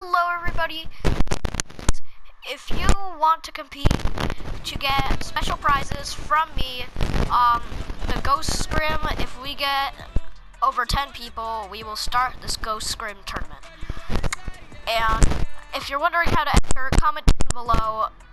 Hello everybody. If you want to compete to get special prizes from me, the ghost scrim, if we get over 10 people, we will start this ghost scrim tournament. And if you're wondering how to enter, comment down below